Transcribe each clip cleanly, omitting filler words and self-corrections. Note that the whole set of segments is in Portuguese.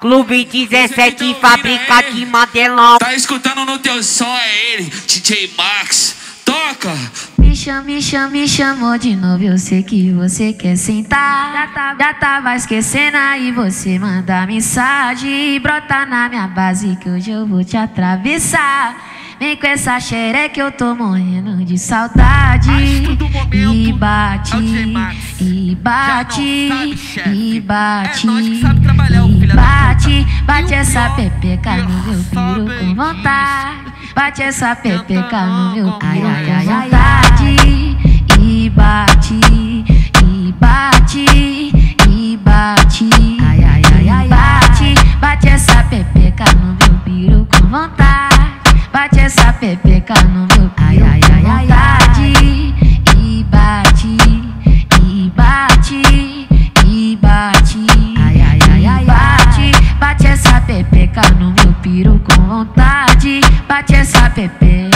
Clube 17, fábrica de mantelão. Tá escutando no teu som, é ele, DJ Max. Toca! Me chamou de novo, eu sei que você quer sentar. Já tava esquecendo, aí você manda mensagem. Brota na minha base que hoje eu vou te atravessar. Vem com essa xereca, eu tô morrendo de saudade. E bate, e bate, e bate, e bate. Bate essa pepeca no meu piro com vontade. Bate essa pepeca no meu piro com vontade. E bate, e bate, e bate, e bate. Bate essa pepeca no meu piro com vontade. Bate essa pepeca no meu piro com vontade. E bate, e bate, e bate, e bate. Bate essa pepeca no meu piro com vontade. Bate essa pepeca.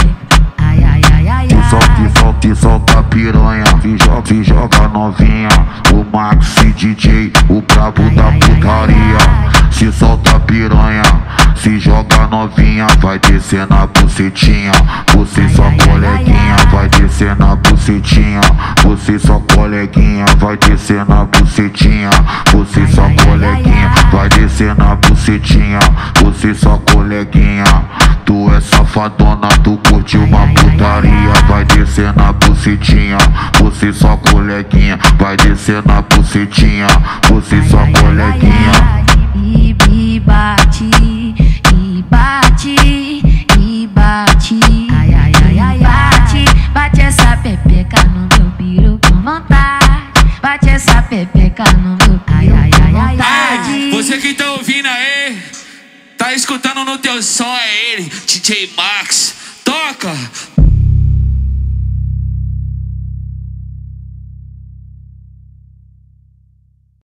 Que solta piranha, se joga novinha. O Maxi DJ, o brabo da putaria. Se solta piranha, se joga novinha. Vai descer na bucetinha. Você só coleguinha, vai descer na bucetinha. Você só coleguinha, vai descer na bucetinha. Você só coleguinha, vai descer na bucetinha. Você só coleguinha. Tu é safadona, tu curte uma putaria. Vai descer na bucetinha. Você só coleguinha, vai descer na bucetinha. Você só coleguinha. E bate, e bate, e bate, e bate. Bate essa pepeca no meu piro com vontade. Bate essa pepeca no meu piro com vontade. Você que tá ouvindo aí, tá escutando no teu som, é ele, DJ Max. Toca!